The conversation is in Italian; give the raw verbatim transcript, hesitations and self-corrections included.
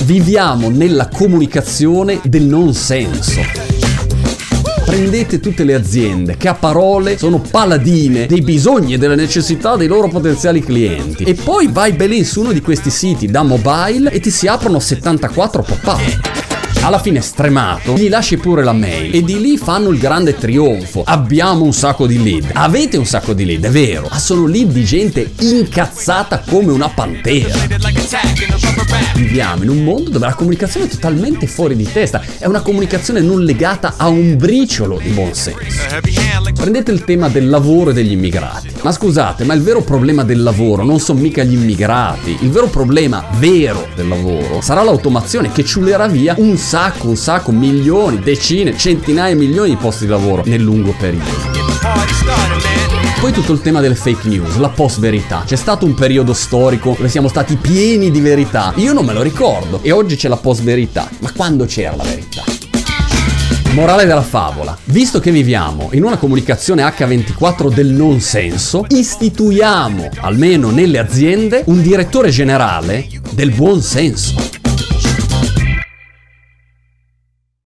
Viviamo nella comunicazione del non senso. Prendete tutte le aziende che a parole sono paladine dei bisogni e delle necessità dei loro potenziali clienti e poi vai belin su uno di questi siti da mobile e ti si aprono settantaquattro pop-up. Alla fine stremato gli lasci pure la mail e di lì fanno il grande trionfo: abbiamo un sacco di lead. Avete un sacco di lead, è vero, ma sono lead di gente incazzata come una pantera. Viviamo in un mondo dove la comunicazione è totalmente fuori di testa, è una comunicazione non legata a un briciolo di buonsenso. Prendete il tema del lavoro e degli immigrati. Ma scusate, ma il vero problema del lavoro non sono mica gli immigrati. Il vero problema vero del lavoro sarà l'automazione che ciulerà via un sacco, un sacco, milioni, decine, centinaia, milioni di posti di lavoro nel lungo periodo. Poi tutto il tema delle fake news, la post-verità. C'è stato un periodo storico dove siamo stati pieni di verità. Io non me lo ricordo. E oggi c'è la post-verità. Ma quando c'era la verità? Morale della favola: visto che viviamo in una comunicazione acca ventiquattro del non senso, istituiamo, almeno nelle aziende, un direttore generale del buon senso.